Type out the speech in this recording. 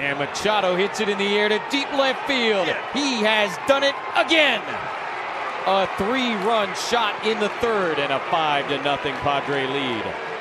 And Machado hits it in the air to deep left field. He has done it again. A 3-run shot in the third and a 5-0 Padre lead.